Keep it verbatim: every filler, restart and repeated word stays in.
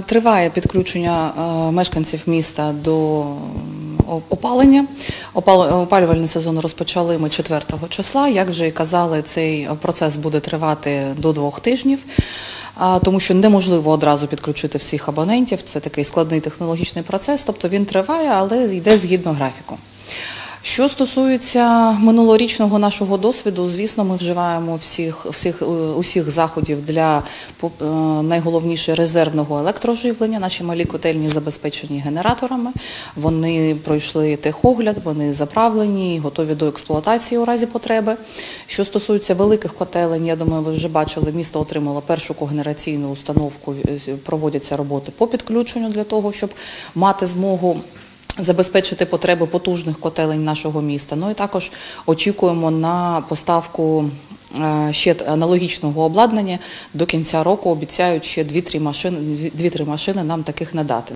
Триває підключення мешканців міста до опалення. Опалювальний сезон розпочали ми четвертого числа. Як вже і казали, цей процес буде тривати до двох тижнів, тому що неможливо одразу підключити всіх абонентів. Це такий складний технологічний процес, тобто він триває, але йде згідно графіку. Що стосується минулорічного нашого досвіду, звісно, ми вживаємо всіх, всіх, усіх заходів для найголовніше резервного електроживлення. Наші малі котельні забезпечені генераторами, вони пройшли техогляд, вони заправлені, готові до експлуатації у разі потреби. Що стосується великих котелень, я думаю, ви вже бачили, місто отримало першу когенераційну установку, проводяться роботи по підключенню для того, щоб мати змогу забезпечити потреби потужних котелень нашого міста. Ну і також очікуємо на поставку ще аналогічного обладнання. До кінця року обіцяють ще дві-три машини, дві-три машини нам таких надати.